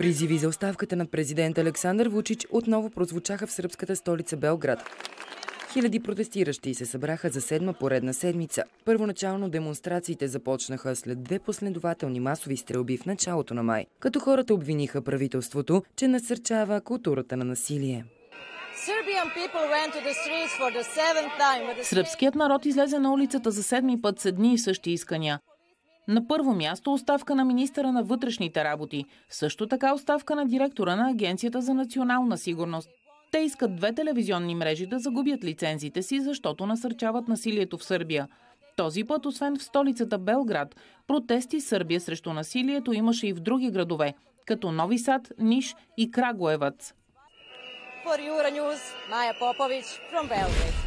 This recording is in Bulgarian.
Призиви за оставката на президент Александър Вучич отново прозвучаха в сръбската столица Белград. Хиляди протестиращи се събраха за 7-ма поредна седмица. Първоначално демонстрациите започнаха след 2 последователни масови стрелби в началото на май, като хората обвиниха правителството, че насърчава културата на насилие. Сръбският народ излезе на улицата за 7-ми път с едни и същи искания. На първо място оставка на министъра на вътрешните работи, също така оставка на директора на Агенцията за национална сигурност. Те искат 2 телевизионни мрежи да загубят лицензите си, защото насърчават насилието в Сърбия. Този път, освен в столицата Белград, протести в Сърбия срещу насилието имаше и в други градове, като Нови Сад, Ниш и Крагуевац. For Euronews, Maja Popović from Belgrade.